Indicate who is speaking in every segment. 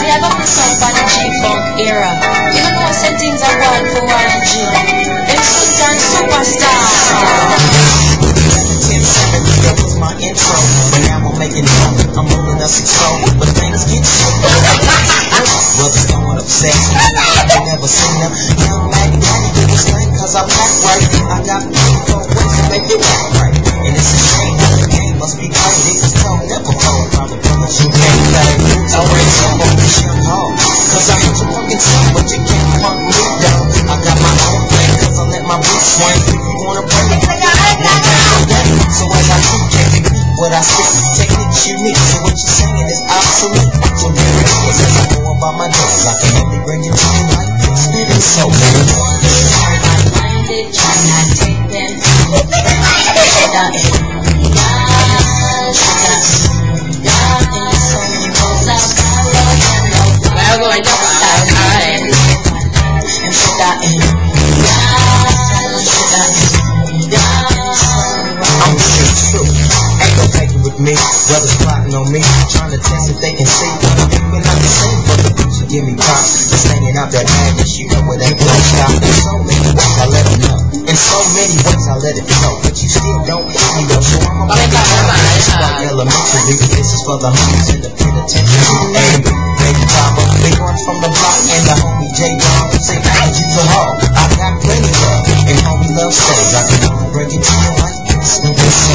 Speaker 1: I got myself on the G-Funk era. You know I said things I want for YG. Them Sultan superstar.
Speaker 2: That was my intro, but now I'm making it. I'm rolling up some soul, but things get so brothers going upset. I never seen them. Young Mac Daddy do his thing, cause I pack right. I got people ways to make it act right. And it's a shame how the game must be played. Niggas told, never told. Probably brothers you can't play. I raise up on the shit hard, cause I hit your fucking son, but you can't punk me down. I got my own thing, cause I let my boots swing. If you wanna break it, so as I do, can't repeat what I say. Technique's unique, so what you're saying is obsolete. So there it is, as I know about my days, I can only bring it to you like this. And so many
Speaker 1: Minded, try not take them.
Speaker 2: Me, brothers plotting on me, trying to test if they can see. Thinking I'm the same, but the bitch give me props. Just hanging out that madness, you know it ain't gonna stop. In so many ways I let them know. In so many ways I let it flow, but you still don't hit me though. So I'm about to like elementary. This is for the homies in the penitentiary. Hey, baby Papa, big ones from the block and the homie J. Dog. Say thank you to her. I got plenty love, and homie love says I can only bring it to you like this. And so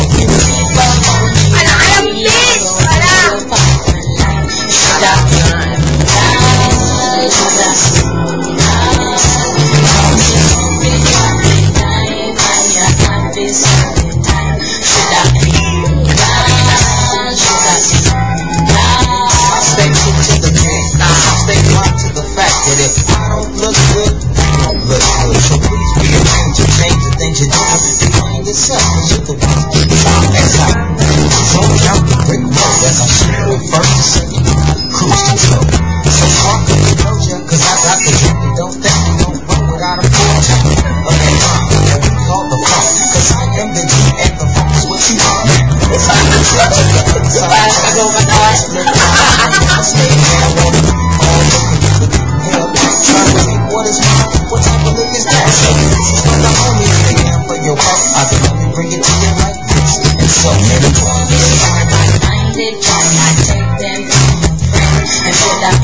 Speaker 1: Minded, try not take them. And should I